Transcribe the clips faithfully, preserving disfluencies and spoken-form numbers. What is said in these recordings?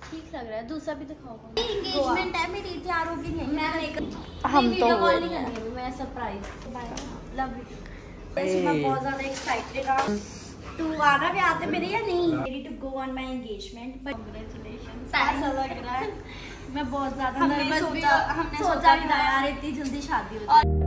ठीक लग रहा है। दूसरा भी दिखाओ। एंगेजमेंट है मेरी, तैयार होगी नहीं मैं नहीं हम तो कॉल नहीं करेंगे, मैं सरप्राइज बाय लव यू। मैं बहुत ज्यादा एक्साइटेड हूं। तू आना भी आते मेरे या नहीं? Ready to go on my engagement. Congratulations. ऐसा लग रहा है मैं बहुत ज्यादा नर्वस भी, हमने सोचा भी था यार इतनी जल्दी शादी हो जाए।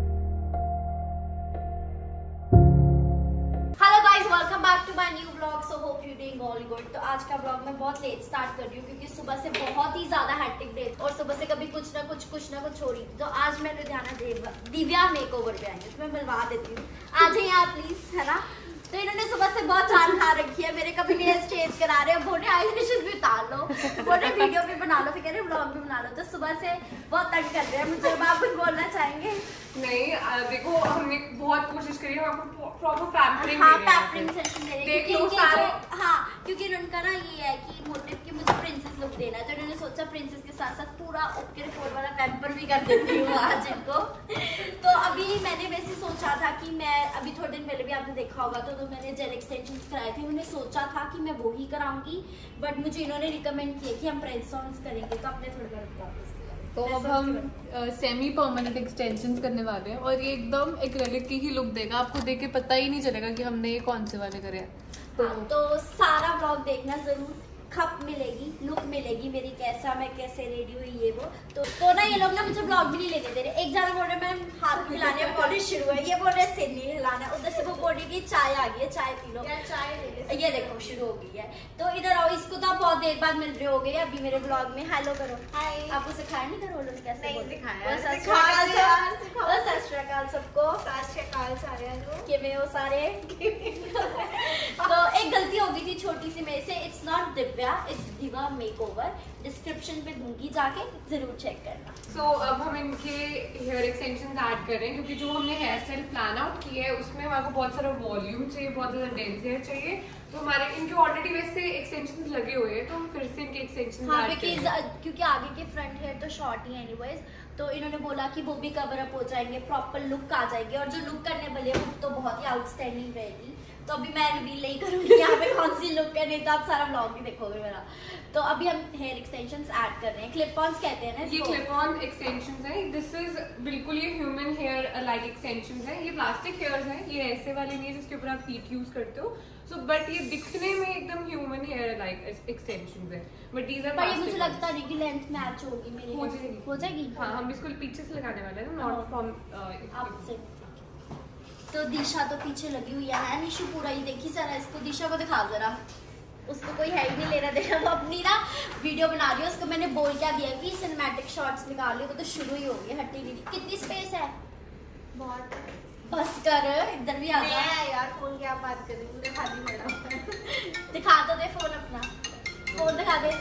Welcome back to my new vlog. So hope you doing all good. तो आज का व्लॉग मैं बहुत लेट स्टार्ट कर रही हूँ क्योंकि सुबह से बहुत ही ज्यादा हैक्टिक डे और सुबह से कभी कुछ ना कुछ कुछ ना कुछ हो रही। तो आज मैं लुधियाना दिव्या मेकओवर पे आई हूँ, तो मैं मिलवा देती हूँ। आ जाइए आप प्लीज, है ना। तो इन्होंने सुबह से बहुत जान खा रखी है मेरे, कभी नेल्स चेंज करा रहे हैं, बोले आईलैशेस भी उतार लो, बोले वीडियो भी बना लो, फिर कह रहे व्लॉग भी बना लो। तो सुबह से बहुत तंग कर रहे हैं मुझे। आप कुछ बोलना चाहेंगे? नहीं आ, देखो हमने बहुत कोशिश करी है आपको प्रॉपर पैम्परिंग हाँ पैम्परिंग सेशन दे रहे हैं क्योंकि सारे हाँ क्योंकि उनका ना ये है कि मोटिव कि मुझे प्रिंसेस लुक देना है, तो उन्होंने सोचा प्रिंसेस के साथ साथ पूरा ओके रिपोर्ट वाला पैम्पर भी कर देती हूँ आज इनको। तो अभी मैंने वैसे सोचा था कि मैं अभी थोड़े दिन पहले भी आपने देखा होगा तो, तो मैंने जेल एक्सटेंशंस कराए थे। उन्होंने सोचा था कि मैं वो ही कराऊंगी, बट मुझे इन्होंने रिकमेंड किया कि हम प्रिंस ऑन्स करेंगे। तो आपने थोड़ी बार बता तो अब हम सेमी परमानेंट एक्सटेंशंस करने वाले हैं और ये एकदम एक्रेलिक की ही लुक देगा। आपको देख के पता ही नहीं चलेगा कि हमने ये कौन से वाले करे हैं। तो, हाँ, तो सारा व्लॉग देखना जरूर। खप मिलेगी, लुक मिलेगी मेरी, कैसा मैं कैसे रेडी हुई ये वो। तो तो ना ये लोग ना मुझे व्लॉग भी नहीं लेने दे रहे। एक जना बोल रहे मैं हाथ हिलाने पॉलिश शुरू है, ये बोल रहे सिर नहीं हिलाना, उधर से वो बोल रही कि चाय आ गई है चाय पी लो। चाय ये देखो शुरू हो गई है। तो इधर आओ, इसको तो आप बहुत देर बाद मिल रहे हो गए अभी मेरे व्लॉग में। हेलो करो। हाय। आपको सिखाया नहीं घर वालों ने कैसे बोलते? सत श्री अकाल सबको। सत श्री अकाल सारे किਵੇਂ हो सारे। तो एक गलती हो गई थी छोटी सी मेरे से। It's not Divya, it's diva makeover. Description पे दूंगी, जाके जरूर चेक करना। सो so, अब हम इनके हेयर एक्सटेंशंस ऐड कर रहे हैं क्योंकि जो हमने हेयर स्टाइल प्लान आउट किया है उसमें हमारे को बहुत सारा वॉल्यूम चाहिए, बहुत ज्यादा डेंस हेयर चाहिए। तो हमारे इनके ऑलरेडी वैसे एक्सटेंशंस लगे हुए हैं, तो हम फिर से इनके एक्सटेंशंस हाँ, क्योंकि आगे के फ्रंट हेयर तो शॉर्ट ही है एनीवेज। तो इन्होंने बोला कि वो भी कवर अप हो जाएंगे, प्रॉपर लुक आ जाएगी और जो लुक करने वाले वो तो बहुत ही आउटस्टैंडिंग रहेगी। तो अभी मैं रिवील नहीं करूंगी यहाँ पे कौन सी लुक है, नहीं तो आप सारा व्लॉग भी देखोगे मेरा। तो अभी हम हेयर एक्सटेंशंस ऐड कर रहे हैं। क्लिप ऑन्स कहते हैं ना ये क्लिप ऑन एक्सटेंशंस है। दिस इज बिल्कुल ये ह्यूमन हेयर लाइक एक्सटेंशंस है। ये प्लास्टिक हेयर्स है, ये ऐसे वाले नहीं है जिसके ऊपर आप हीट यूज करते हो। सो so, बट ये दिखने में एकदम ह्यूमन हेयर लाइक एक्सटेंशंस है, बट दीज आर प्लास्टिक। मुझे लगता नहीं कि लेंथ मैच होगी मेरी। हो जाएगी हो जाएगी हाँ, हम इसको पीछे से लगाने वाले हैं, नॉट फ्रॉम आपसे। तो दिशा तो पीछे लगी हुई है, निशु पूरा ही देखी जरा इसको। दिशा को दिखा जरा, उसको कोई है ही नहीं लेना देना। वो अपनी ना वीडियो बना रही है, उसको मैंने बोल क्या दिया कि सिनेमैटिक शॉट्स निकाल ली, वो तो शुरू ही होगी। हट्टी दीदी कितनी स्पेस है? बहुत। बस कर, इधर भी आ जा यार। फोन क्या बात कर रही है, खाली पड़ा। दिखा तो दे फोन अपना, फोन दिखा दे।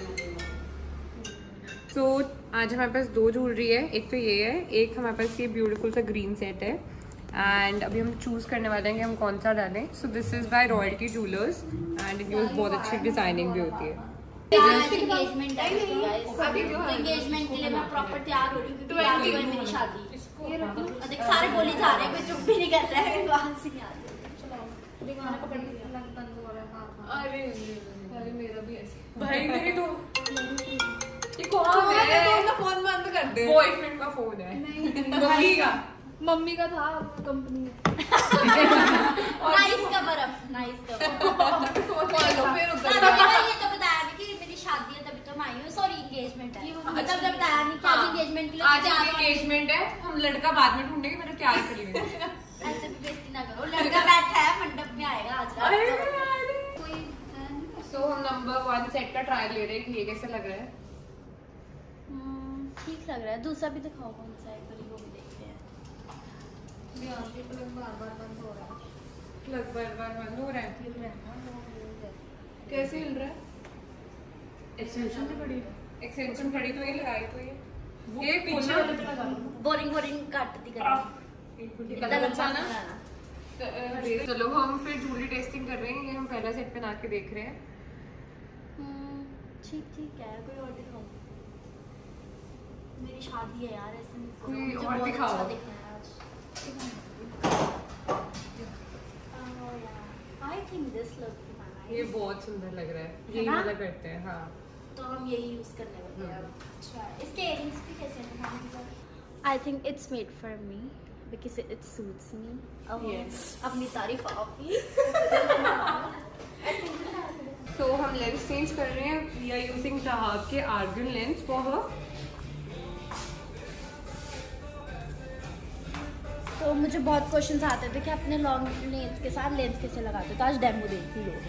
तो so, आज हमारे पास दो ज्वेलरी है। एक तो ये है, एक हमारे पास ये ब्यूटीफुल सा ग्रीन सेट है। एंड अभी हम चूज करने वाले हैं कि हम कौन सा डालें। So this is by Royalty Jewellers and इनकी बहुत अच्छी डिजाइनिंग भी होती है। एंगेजमेंट है, एंगेजमेंट के लिए मैं प्रॉपर तैयार हो रही हूँ क्योंकि आज है मेरी शादी। देख सारे बोली जा रहे हैं, कोई चुप भी नहीं कर रहा है। वहां से आ अरे अरे मेरा भी ऐसे भाई मेरी तो ये कौन है? तो अपना फोन बंद कर दे। बॉयफ्रेंड का फोन है। मम्मी का मम्मी का था कंपनी में। Nice cover up, nice cover. फिर ये तो बताया नहीं कि मेरी शादी है तभी तो मैं आई हूँ। सॉरी एंगेजमेंट है। मतलब जब बताया नहीं कि आज एंगेजमेंट के लिए आज एंगेजमेंट है, हम लड़का बाद में ढूंढेंगे, मेरे तैयार करिए। ऐसे भी बेइज्जती ना करो, लड़का बैठा है मंडप में आएगा आज रात। कोई सो हम नंबर वन सेट का ट्रायल ले रहे हैं कि ये कैसे लग रहा है। ठीक लग रहा है। दूसरा भी दिखाओ कौन सा है, वो भी देखते हैं। प्लग बार बार बंद हो रहा है। प्लग बार बार बंद हो रहा है। कैसे हिल रहा है? एक्सटेंशन से बड़ी एक्सटेंशन बड़ी तो ये लगाई तो ये ये पीछे वाले पे लगा दो। बोरिंग बोरिंग काटती कर कलर अच्छा ना। चलो हम फिर ज्वेलरी टेस्टिंग कर रहे हैं। ये हम पहला सेट पहना के देख रहे हैं। ठीक ठीक है। कोई और दिखाओ, मेरी शादी है यार, ऐसे कोई और दिखाओ। आई थिंक दिस लुक ये बहुत सुंदर लग रहा है, ये वाला करते हैं। हाँ तो हम यही यूज करने वाले हैं। अच्छा, इसके इयरिंग्स भी कैसे हैं? I think it's made for me because it suits me. अपनी तारीफ आप ही। So हम लेंस चेंज कर रहे हैं। We are using Tahag के Argan lens for her. तो मुझे बहुत क्वेश्चंस आते थे कि अपने लॉन्ग लेंस के साथ लेंस कैसे लगाते हो, तो आज डेमो देखी लो।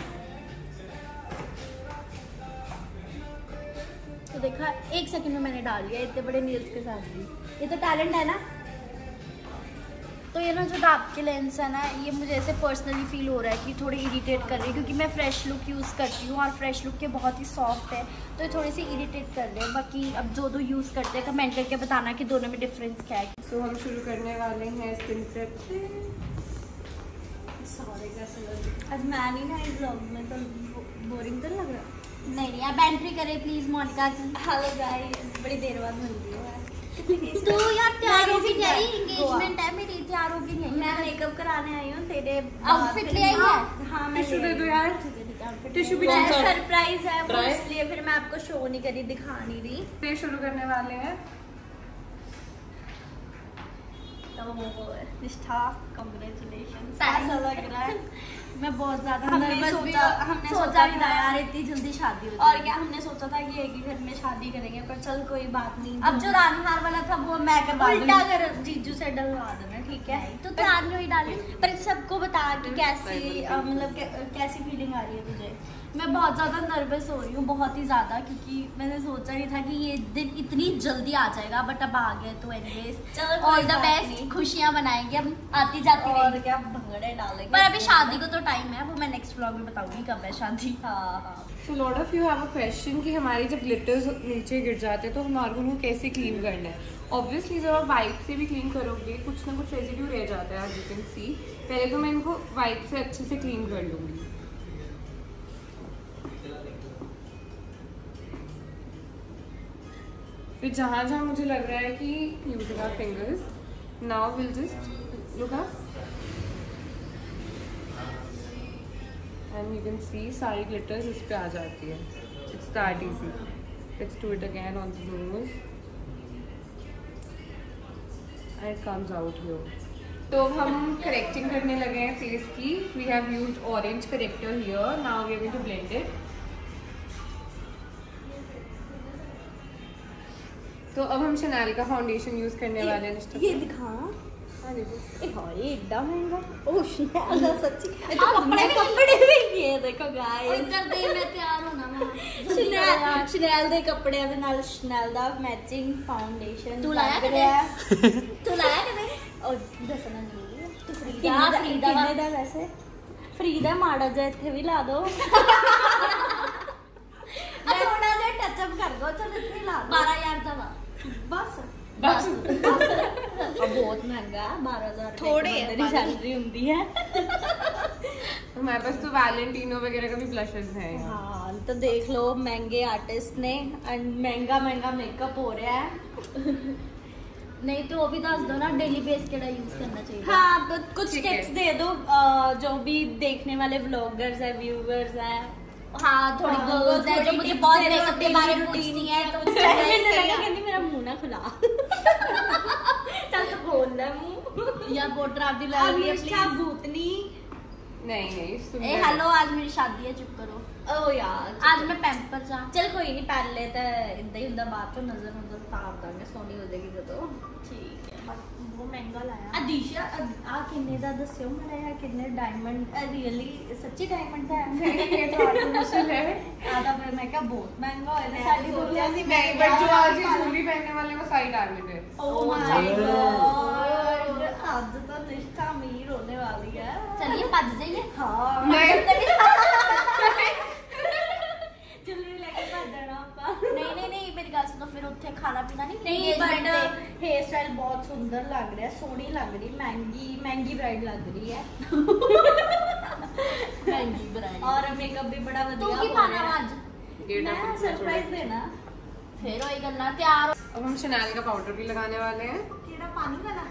तो देखा एक सेकंड में मैंने डाल दिया इतने बड़े नेल्स के साथ भी। ये तो टैलेंट है ना। तो ये ना जो डाब के लेंस है ना, ये मुझे ऐसे पर्सनली फील हो रहा है कि थोड़ी इरिटेट कर रही है, क्योंकि मैं फ्रेश लुक यूज़ करती हूँ और फ्रेश लुक के बहुत ही सॉफ्ट है, तो ये थोड़ी सी इरिटेट कर रहे हैं। बाकी अब जो दो यूज़ करते हैं कमेंट करके बताना कि दोनों में डिफरेंस क्या है। So हम शुरू करने वाले हैं स्किन प्रेप से। आज मैं नहीं ना इस व्लॉग में, तो बोरिंग तो लग रहा है। नहीं नहीं, आप एंट्री करें प्लीज़ मोनिका की। हेलो गाइस, बड़ी देर बाद मिल रही है। तो यार तैयार हो भी नहीं, एंगेजमेंट है मेरी, तैयार हो भी नहीं। मैं मेकअप कराने आई हूँ, तेरे आउटफिट ले आई है। हाँ मैं टिश्यू दे दो यार, टिश्यू भी सरप्राइज है वो, इसलिए फिर मैं आपको शो नहीं करी, दिखा नहीं रही। फिर शुरू करने वाले हैं। तो निष्ठा कांग्रेचुलेशंस। ऐसा लग रहा है मैं बहुत ज्यादा नर्वस भी, हमने सोचा नहीं था यार इतनी जल्दी शादी हो। और क्या, हमने सोचा था कि एक ही घर में शादी करेंगे, पर चल कोई बात नहीं। अब जो रानी हार वाला था वो मैं करवा दूंगी, उल्टा कर जीजू से डलवा देना, ठीक है? तो तैयार नहीं हुई डाली, पर सबको बता कि कैसी मतलब कैसी फीलिंग आ रही है तुझे। मैं बहुत ज़्यादा नर्वस हो रही हूँ, बहुत ही ज़्यादा, क्योंकि मैंने सोचा नहीं था कि ये दिन इतनी जल्दी आ जाएगा, बट अब आ गए। तो एनीवेज ऑल द बेस्ट, खुशियाँ मनाएंगे हम आती जाती और क्या भंगड़े डालेंगे। पर अभी शादी को तो टाइम है, वो मैं नेक्स्ट व्लॉग में बताऊंगी कब है शादी। हाँ हाँ। So lot of you have a question कि हमारे जब ग्लिटर्स नीचे गिर जाते हैं तो हमारे को कैसे क्लीन करना है। ऑब्वियसली जब आप वाइप से भी क्लीन करोगे कुछ ना कुछ रेजिड्यू रह जाता है, एज यू कैन सी। पहले तो मैं इनको वाइप से अच्छे से क्लीन कर लूँगी। फिर जहाँ जहाँ मुझे लग रहा है कि using our fingers, now will just look up and you can see सारी ग्लिटर्स इस पे आ जाती है। It's that easy. Let's do it again on the nose and it comes out here. तो हम करेक्टिंग करने लगे हैं फेस की। We have used orange corrector here, now we are going to blend it. तो अब हम शनैल का फाउंडेशन यूज करने वाले हैं। ये दिखा, हाँ देखो, ए भाई इतना महंगा। ओह शनैल का सच्ची, ये तो कपड़े भी कपड़े भी ये देखो गाइस। इधर दे मैं तैयार होना मैं। शनैल शनैल दे कपड़े ਦੇ ਨਾਲ शनैल ਦਾ मैचिंग फाउंडेशन तू लाया किधर? तू लाया किधर? ओ ਦੱਸਣਾ ਨਹੀਂ ਤੂੰ ਫਰੀਦਾ ਫਰੀਦਾ ਕਿੰਨੇ ਦਾ ਵੈਸੇ? ਫਰੀਦਾ ਮਾੜਾ ਜਿਹਾ ਇੱਥੇ ਵੀ ਲਾ ਦੋ। ਆ ਥੋੜਾ ਜਿਹਾ ਟੱਚ ਅਪ ਕਰ ਦੋ, ਚਲ ਇੱਥੇ ਲਾ ਦੋ। बारह हज़ार ਦਾ ਵਾ बस बस बहुत महंगा, बारह हजार थोड़े सैलरी होती है। हमारे पास तो वैलेंटिनो वगैरह का भी ब्लशेस हैं। हाँ तो देख लो, महंगे आर्टिस्ट ने महंगा महंगा मेकअप हो रहा है। नहीं तो वो भी दस दो ना डेली बेस केड़ा यूज करना चाहिए। हाँ तो कुछ टिप्स दे दो जो भी देखने वाले व्लॉगर्स है, व्यूअर्स है। हाँ थोड़ी गर्ल्स है जो मुझे बहुत मेकअप के बारे में पूछनी है, तो कहती मेरा मुंह ना खुला। चल तो बोल ले मुंह या बोटर आप दी ला रही है प्लीज। भूतनी नहीं नहीं सुन ए हेलो, आज मेरी शादी है, चुप करो। ओ यार आज मैं पैम्पर जा। चल कोई नहीं, पहले तो इदा ही हुंदा, बाद तो नजर नजर उतार दांगे, सोनी हो जाएगी जदों। ठीक है, वो महंगा लाया। अदीशा आ किन्ने दा दस्यो मेरा यार, किन्ने डायमंड रियली सच्ची डायमंड दा है? ये तो आर्टिफिशियल है। आधा फिर मैं क्या बहुत महंगा है साडी सोचा सी मैं, बट जो आज ज्वेलरी पहनने वाले वो साइड डायमंड है। ओ माय गॉड, आज तो निष्ठा अमीर होने वाली है। चलिए भज जाइए। हाँ ज्वेलरी लेके भज जाना आपका। नहीं नहीं नहीं मेरी गल सुनो, फिर उत्थे खाना पीना नहीं। नहीं बट हेयर स्टाइल बहुत सुंदर लग रहा है, सोहनी लग रही, महंगी महंगी ब्राइड लग रही है। महंगी ब्राइड और मेकअप भी बड़ा बढ़िया हो रहा है। आज मैं सरप्राइज देना फिर वही करना तैयार। अब हम शनैल का पाउडर भी लगाने वाले हैं। केड़ा पानी वाला?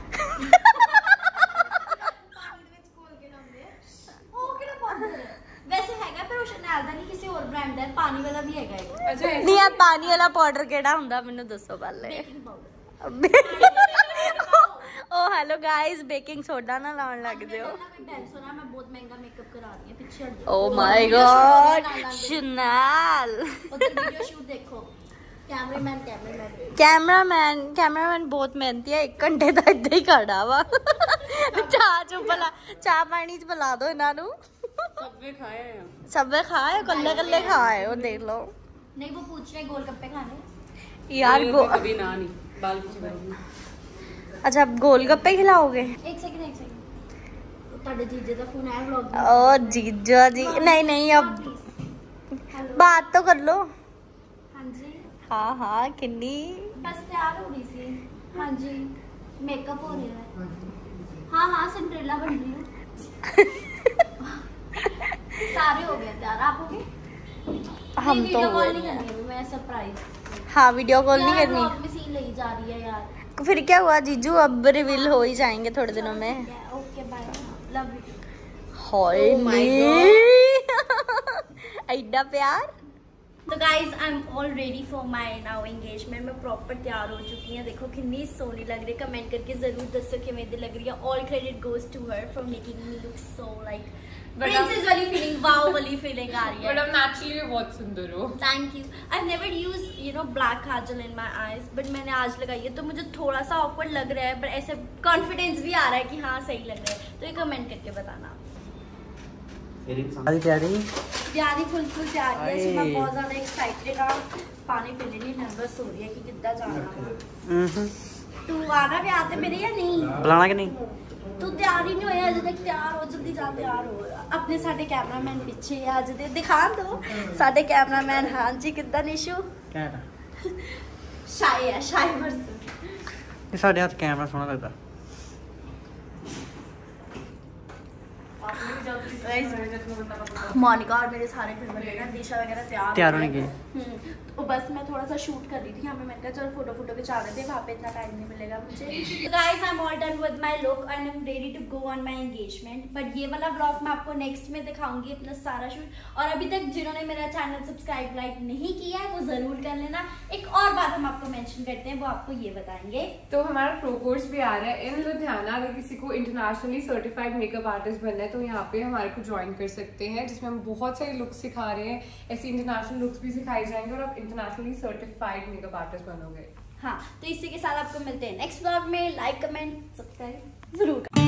पानी ਦੇ ਵਿੱਚ ਘੋਲ ਕੇ ਲਾਉਂਦੇ ਆ ਉਹ ਕਿਹੜਾ ਪਾउडर? वैसे हैगा पर शनैल ਦਾ नहीं, किसी और ब्रांड ਪੈਂਦਾ ਹੈ ਪਾਣੀ ਵਾਲਾ ਵੀ ਹੈਗਾ ਹੈ अच्छा ਨਹੀਂ ਆ ਪਾਣੀ ਵਾਲਾ ਪਾਊਡਰ ਕਿਹੜਾ ਹੁੰਦਾ ਮੈਨੂੰ ਦੱਸੋ ਪਹਿਲੇ baking powder oh hello guys baking soda ना लाउन लग दियो कोई बहन सुना मैं बहुत महंगा मेकअप करा रही है पीछे हट ओ माय गॉड शनैल उधर वीडियो शूट देखो कैमरामैन कैमरामैन कैमरामैन कैमरामैन बहुत मेहनती है एक घंटे ਦਾ ਇੱਦਾਂ ਹੀ ਖੜਾ ਵਾ ਚਾਹ ਚੁ ਬਲਾ ਚਾਹ ਪਾਣੀ ਚ ਬੁਲਾ ਦੋ ਇਹਨਾਂ ਨੂੰ सबवे खाए हैं ਸਭੇ ਖਾਏ ਕੱਲੇ ਕੱਲੇ ਖਾਏ ਉਹ ਦੇਖ ਲਓ नहीं वो पूछ रहे गोलगप्पे खाने यार गो कभी ना नहीं बाल की चिपक अच्छा गोलगप्पे खिलाओगे एक सेकंड एक सेकंड ਤੁਹਾਡੇ ਜੀਜੇ ਦਾ ਫੋਨ ਆਇਆ ਵਲੌਗ ओ जीजा जी नहीं नहीं अब हेलो बात तो कर लो हाँ जी हाँ हाँ किन्नी बस तैयार हो रही थी हाँ जी मेकअप हो रहा है हाँ हाँ सिंड्रेला बन रही हूँ सारे हो गए तैयार आप हो गए हम तो वीडियो हुए कॉल नहीं नहीं करनी अभी मैं सरप्राइज हाँ वीडियो कॉल नहीं करनी में सीन लगी जा रही है यार फिर क्या हुआ जीजू अब रिवील हो ही जाएंगे थोड़े दिनों में okay bye love you hi एड्डा प्यार तो guys I am all ready for my now engagement मैं प्रॉपर तैयार हो चुकी हूँ देखो कितनी सोनी लग रही है कमेंट करके जरूर दसो कि मेरी लग रही है all credit goes to her for making me look so like princess वाली फीलिंग वाओ वाली फीलिंग आ रही है बट अब नेचुरली बहुत सुंदर हो thank you I never use you know black kajal in my eyes but मैंने आज लगाई है तो मुझे थोड़ा सा ऑकवर्ड लग रहा है पर ऐसे कॉन्फिडेंस भी आ रहा है कि हाँ सही लग रहा है तो ये कमेंट करके बताना तैयारी तैयारी फुल फुल तैयारी है सुबह बहुत ज्यादा एक्साइटेड हाँ पानी पीने नहीं नर्वस हो रही है कि कितना जाना तू आना भी आते मेरे या नहीं बुलाना कि नहीं तू तैयार ही नहीं होया अजे तक तैयार हो जल्दी जा तैयार हो अपने साडे कैमरामैन पीछे है अज दे दिखा दो साडे कैमरामैन हाँ जी कितना निशु शाय है शाय पर्सन साढ़े हाथ कैमरा सोना लगता मोनिका और मेरे सारे घर वाले ना दिशा वगैरह तैयार तैयार होने के तो बस मैं थोड़ा सा शूट कर रही थी यहाँ पे मैंने कहा चलो फोटो फोटो खिंचा लेते हैं वहाँ पे इतना टाइम नहीं मिलेगा मुझे guys I am all done with my look and I am ready to go on my engagement but ये वाला ब्लॉग मैं आपको नेक्स्ट में दिखाऊंगी अपना सारा शूट और अभी तक जिन्होंने मेरा चैनल सब्सक्राइब लाइक नहीं किया है वो जरूर कर लेना एक और बात हम आपको मेंशन करते हैं वो आपको ये बताएंगे तो हमारा प्रो कोर्स भी आ रहा है इन लुधियाना अगर किसी को इंटरनेशनली सर्टिफाइड मेकअप आर्टिस्ट बनना है तो यहाँ पे हमारे को ज्वाइन कर सकते हैं जिसमें हम बहुत सारे लुक्स सिखा रहे हैं ऐसे इंटरनेशनल लुक्स भी सिखाए जाएंगे और आप इंटरनेशनली सर्टिफाइड मेकअप आर्टिस्ट बनोगे हाँ तो इसी के साथ आपको मिलते हैं नेक्स्ट ब्लॉग में लाइक कमेंट सब्सक्राइब जरूर